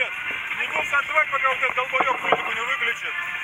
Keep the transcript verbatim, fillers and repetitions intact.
Привет. Не будем танцевать, пока вот этот долбоёб музыку не выключит.